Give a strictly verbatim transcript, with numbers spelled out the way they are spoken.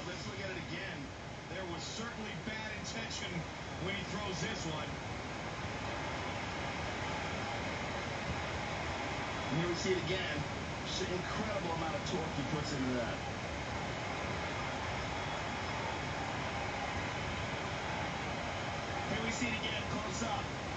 let's look at it again. There was certainly bad intention when he throws this one. And here we see it again. Just an incredible amount of torque he puts into that. Here we see it again, close up.